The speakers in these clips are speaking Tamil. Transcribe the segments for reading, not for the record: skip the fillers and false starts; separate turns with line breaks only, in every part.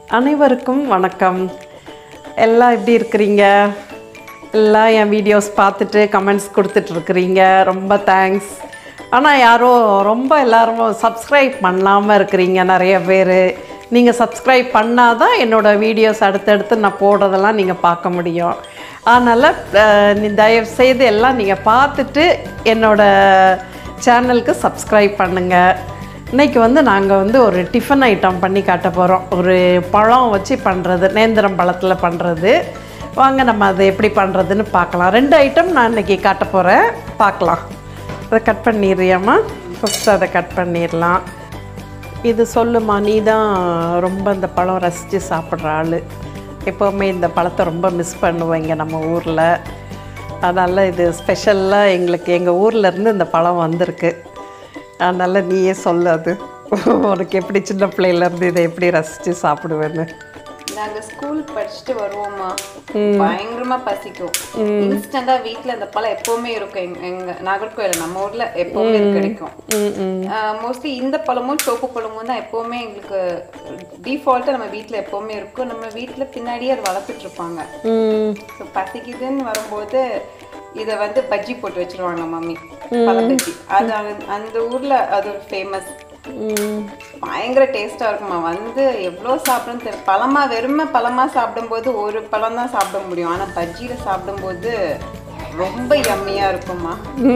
அனைவருக்கும் வணக்கம். எல்லாம் எப்படி இருக்கிறீங்க? எல்லாம் என் வீடியோஸ் பார்த்துட்டு கமெண்ட்ஸ் கொடுத்துட்ருக்குறீங்க. ரொம்ப தேங்க்ஸ். ஆனால் யாரோ ரொம்ப எல்லோரும் சப்ஸ்கிரைப் பண்ணாமல் இருக்கிறீங்க நிறைய பேர். நீங்கள் சப்ஸ்கிரைப் பண்ணால் தான் என்னோடய வீடியோஸ் அடுத்தடுத்து நான் போடுறதெல்லாம் நீங்கள் பார்க்க முடியும். அதனால் தயவுசெய்து எல்லாம் நீங்கள் பார்த்துட்டு என்னோடய சேனலுக்கு சப்ஸ்கிரைப் பண்ணுங்கள். இன்றைக்கி நாங்கள் ஒரு டிஃபன் ஐட்டம் பண்ணி காட்ட போகிறோம். ஒரு பழம் வச்சு பண்ணுறது, நேந்திரம் பழத்தில் பண்ணுறது. வாங்க நம்ம அதை எப்படி பண்ணுறதுன்னு பார்க்கலாம். 2 ஐட்டம் நான் இன்றைக்கி காட்ட போகிறேன், பார்க்கலாம். அதை கட் பண்ணிடுறியாம்மா? ஃபஸ்ட்டு அதை கட் பண்ணிடலாம். இது சொல்லுமா, நீ தான் ரொம்ப இந்த பழம் ரசித்து சாப்பிட்ற ஆள். எப்போவுமே இந்த பழத்தை ரொம்ப மிஸ் பண்ணுவேங்க நம்ம ஊரில். அதனால் இது ஸ்பெஷலாக எங்கள் ஊர்லேருந்து இந்த பழம் வந்திருக்கு. அதனால் நீயே சொல்லு, அது உனக்கு எப்படி சின்ன பிள்ளையிலேருந்து இதை எப்படி ரசித்து சாப்பிடுவேன்னு.
நாங்கள் ஸ்கூல் படிச்சுட்டு வருவோம்மா, பயங்கரமாக பசிக்கும். இன்ஸ்டண்டாக வீட்டில் அந்த பழம் எப்போவுமே இருக்கும். எங்கள் நாகர்கோயில் நம்ம ஊரில் எப்போவுமே கிடைக்கும். மோஸ்ட்லி இந்த பழமும் சோப்பு பழமும் தான் எப்போவுமே எங்களுக்கு டிஃபால்ட்டாக நம்ம வீட்டில் எப்போவுமே இருக்கும். நம்ம வீட்டில் பின்னாடியே அதை வளர்த்துட்ருப்பாங்க. ஸோ பசிக்குதுன்னு வரும்போது இதை பஜ்ஜி போட்டு வச்சிருவாங்க மம்மி, பழ பஜ்ஜி. அது அந்த ஊரில் அது ஒரு ஃபேமஸ். பயங்கர டேஸ்ட்டாக இருக்குமா. எவ்வளோ சாப்பிடுன்னு தெரியும். பழமாக வெறுமை பழமாக சாப்பிடும்போது ஒரு பழம் தான் சாப்பிட முடியும். ஆனால் பஜ்ஜியில் சாப்பிடும்போது ரொம்ப யம்மியாக இருக்குமா.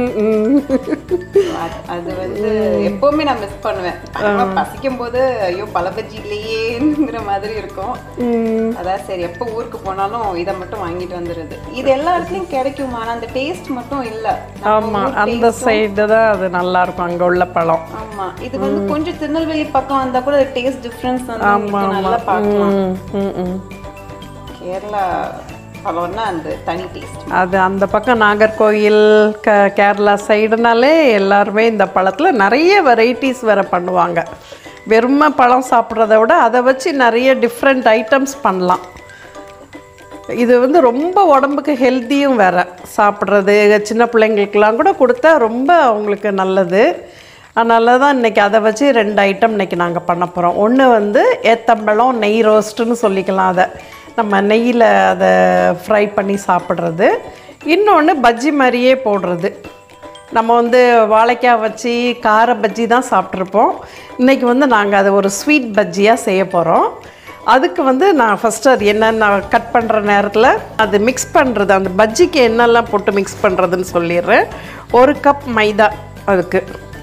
அது எப்போவுமே நான் மிஸ் பண்ணுவேன். பசிக்கும் போது ஐயோ பழ பஜ்ஜி இல்லையேங்கிற மாதிரி இருக்கும். அதான் சரி, எப்போ ஊருக்கு போனாலும் இதை மட்டும் வாங்கிட்டு வந்துடுது. இது எல்லா இடத்துலையும் கிடைக்குமா, ஆனால் அந்த டேஸ்ட் மட்டும் இல்லை.
ஆமாம், அந்த சைடு தான் அது நல்லா இருக்கும் அங்கே உள்ள பழம்.
ஆமாம், இது கொஞ்சம் திருநெல்வேலி பக்கம் வந்தால் கூட டேஸ்ட் டிஃப்ரென்ஸ் நல்லா பார்க்கலாம். கேரளா பழம்னா அந்த தனி டேஸ்ட்.
அது அந்த பக்கம் நாகர்கோயில் கேரளா சைடுனாலே எல்லாருமே இந்த பழத்தில் நிறைய வெரைட்டிஸ் வேறு பண்ணுவாங்க. வெறுமை பழம் சாப்பிட்றத விட அதை வச்சு நிறைய டிஃப்ரெண்ட் ஐட்டம்ஸ் பண்ணலாம். இது ரொம்ப உடம்புக்கு ஹெல்த்தியும் வேறு. சாப்பிட்றது சின்ன பிள்ளைங்களுக்கெல்லாம் கூட கொடுத்தா ரொம்ப அவங்களுக்கு நல்லது. அதனால தான் இன்றைக்கி அதை வச்சு 2 ஐட்டம் இன்றைக்கி நாங்கள் பண்ண போகிறோம். ஒன்று ஏத்தம்பழம் நெய் ரோஸ்ட்டுன்னு சொல்லிக்கலாம். அதை நம்ம நெய்யில் அதை ஃப்ரை பண்ணி சாப்பிட்றது. இன்னொன்று பஜ்ஜி மாதிரியே போடுறது. நம்ம வாழைக்காய் வச்சு கார பஜ்ஜி தான் சாப்பிட்ருப்போம். இன்றைக்கி நாங்கள் அதை ஒரு ஸ்வீட் பஜ்ஜியாக செய்ய போகிறோம். அதுக்கு நான் ஃபஸ்ட்டு அது என்னென்ன கட் பண்ணுற நேரத்தில் அது மிக்ஸ் பண்ணுறது, அந்த பஜ்ஜிக்கு என்னெல்லாம் போட்டு மிக்ஸ் பண்ணுறதுன்னு சொல்லிடுறேன். 1 கப் மைதா, அதுக்கு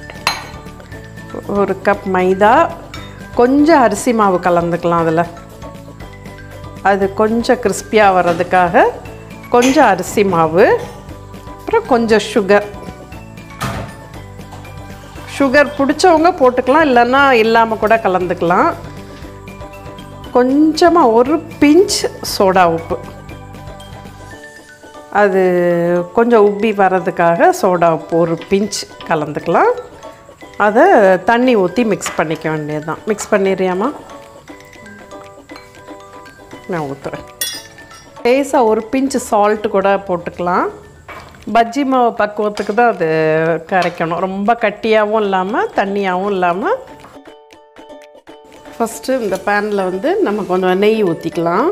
1 கப் மைதா, கொஞ்சம் அரிசி மாவு கலந்துக்கலாம். அதில் அது கொஞ்சம் கிறிஸ்பியாக வர்றதுக்காக கொஞ்சம் அரிசி மாவு, அப்புறம் கொஞ்சம் சுகர் பிடிச்சவங்க போட்டுக்கலாம், இல்லைன்னா இல்லாமல் கூட கலந்துக்கலாம். கொஞ்சமாக 1 பிஞ்ச் சோடா உப்பு, அது கொஞ்சம் உப்பி வர்றதுக்காக சோடா உப்பு 1 பிஞ்ச் கலந்துக்கலாம். அதை தண்ணி ஊற்றி மிக்ஸ் பண்ணிக்க வேண்டியது தான். மிக்ஸ் பண்ணிடுறியாம்மா? நான் ஊற்றுறேன். லேசாக 1 பிஞ்ச் சால்ட்டு கூட போட்டுக்கலாம். பஜ்ஜி மாவு பக்குவத்துக்கு தான் அது கரைக்கணும். ரொம்ப கட்டியாகவும் இல்லாமல் தண்ணியாகவும் இல்லாமல். ஃபஸ்ட்டு இந்த பேனில் நம்ம கொஞ்சம் நெய் ஊற்றிக்கலாம்.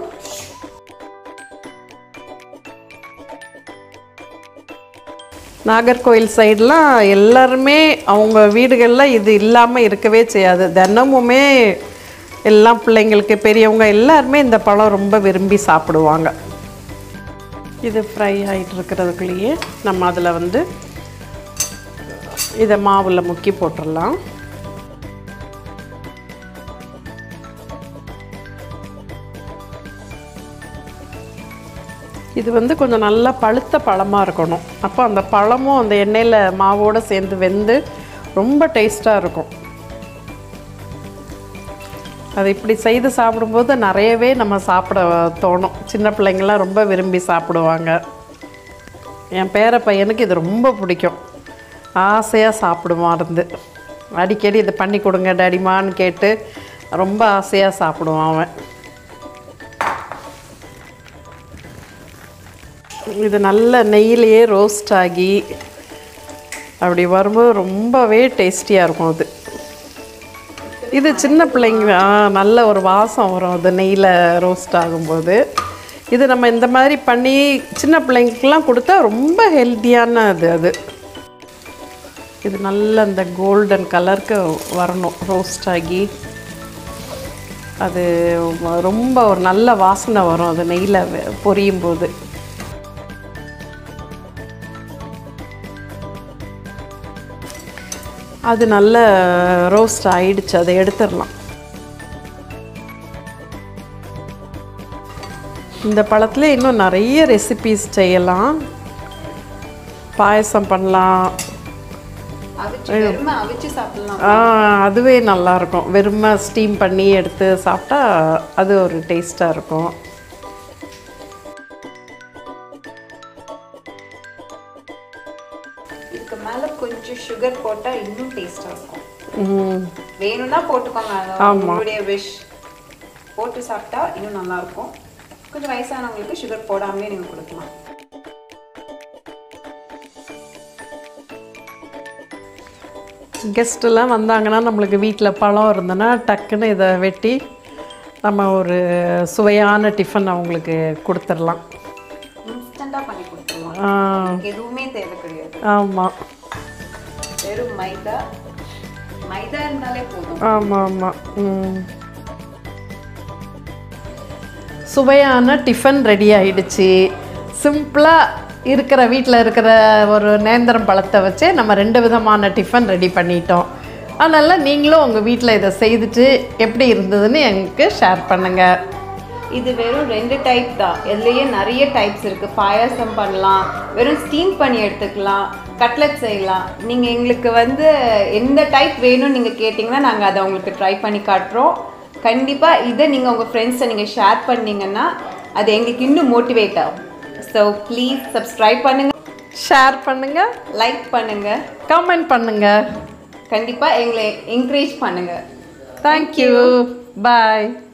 நாகர்கோயில் சைடெலாம் எல்லாருமே அவங்க வீடுகளில் இது இல்லாமல் இருக்கவே செய்யாது. தினமுமே எல்லாம் பிள்ளைங்களுக்கு பெரியவங்க எல்லாருமே இந்த பழம் ரொம்ப விரும்பி சாப்பிடுவாங்க. இது ஃப்ரை ஆகிட்டு இருக்கிறதுக்குள்ளேயே நம்ம அதில் இதை மாவில் முக்கி போட்டுடலாம். இது கொஞ்சம் நல்லா பழுத்த பழமாக இருக்கணும். அப்போ அந்த பழமும் அந்த எண்ணெயில் மாவோடு சேர்ந்து வெந்து ரொம்ப டேஸ்ட்டாக இருக்கும். அதை இப்படி செய்து சாப்பிடும்போது நிறையவே நம்ம சாப்பிட தோணும். சின்ன பிள்ளைங்கள்லாம் ரொம்ப விரும்பி சாப்பிடுவாங்க. என் பேர பையனுக்கு இது ரொம்ப பிடிக்கும். ஆசையாக சாப்பிடுவான். அடிக்கடி இதை பண்ணி கொடுங்க டாடிமான்னு கேட்டு ரொம்ப ஆசையாக சாப்பிடுவான் அவன். இது நல்ல நெய்யிலேயே ரோஸ்ட் ஆகி அப்படி வரும்போது ரொம்பவே டேஸ்டியாக இருக்கும். அது இது சின்ன பிள்ளைங்க நல்ல ஒரு வாசம் வரும் அது நெய்யில் ரோஸ்ட் ஆகும்போது. இது நம்ம இந்த மாதிரி பண்ணி சின்ன பிள்ளைங்களுக்கெல்லாம் கொடுத்தா ரொம்ப ஹெல்த்தியான அது. இது நல்ல அந்த கோல்டன் கலருக்கு வரணும் ரோஸ்ட் ஆகி. அது ரொம்ப ஒரு நல்ல வாசனை வரும் அது நெய்யில் பொரியும் போது. அது நல்ல ரோஸ்ட் ஆயிடுச்சு, அதை எடுத்துடலாம். இந்த பழத்தில் இன்னும் நிறைய ரெசிபீஸ் செய்யலாம். பாயசம் பண்ணலாம், அதுவே நல்லாயிருக்கும். வெறுமை ஸ்டீம் பண்ணி எடுத்து சாப்பிட்டா அது ஒரு டேஸ்ட்டாக இருக்கும்.
இதுக்கு மேலே கொஞ்சம் சுகர் போட்டால் இன்னும் டேஸ்ட்டாக இருக்கும். வேணும்னா போட்டுக்கோங்க, உங்களுடைய விஷ். போட்டு சாப்பிட்டா இன்னும் நல்லாயிருக்கும். கொஞ்சம் வயசானவங்களுக்கு சுகர் போடாமலே நீங்கள் கொடுக்கலாம்.
கெஸ்ட்டெல்லாம் வந்தாங்கன்னா நம்மளுக்கு வீட்டில் பழம் இருந்ததுன்னா டக்குன்னு இதை வெட்டி நம்ம ஒரு சுவையான டிஃபன் அவங்களுக்கு கொடுத்துடலாம்.
இன்ஸ்டண்ட்டாக பண்ணி கொடுத்துடலாம், எதுவுமே தேவை கிடையாது.
ஆமாம்,
வெறும் மைதா இருந்தாலே போதும்.
ஆமாம். சுவையான டிஃபன் ரெடி ஆகிடுச்சு. சிம்பிளாக இருக்கிற வீட்டில் இருக்கிற ஒரு நேந்திரம் பழத்தை வச்சு நம்ம 2 விதமான டிஃபன் ரெடி பண்ணிட்டோம். அதனால் நீங்களும் உங்கள் வீட்டில் இதை செய்துட்டு எப்படி இருந்ததுன்னு எனக்கு ஷேர் பண்ணுங்கள்.
இது வெறும் 2 டைப் தான், இதுலேயே நிறைய டைப்ஸ் இருக்குது. பாயாசம் பண்ணலாம், வெறும் ஸ்டீம் பண்ணி எடுத்துக்கலாம், கட்லெட் செய்யலாம். நீங்கள் எங்களுக்கு எந்த டைப் வேணும்னு நீங்கள் கேட்டிங்கன்னா நாங்கள் அதை உங்களுக்கு ட்ரை பண்ணி காட்டுறோம். கண்டிப்பாக இதை நீங்கள் உங்கள் ஃப்ரெண்ட்ஸை நீங்கள் ஷேர் பண்ணிங்கன்னா அது எங்களுக்கு இன்னும் மோட்டிவேட் ஆகும். ஸோ ப்ளீஸ் சப்ஸ்கிரைப் பண்ணுங்கள்,
ஷேர் பண்ணுங்கள்,
லைக் பண்ணுங்கள்,
கமெண்ட் பண்ணுங்கள்.
கண்டிப்பாக எங்களை என்கரேஜ் பண்ணுங்கள்.
தேங்க்யூ, பாய்.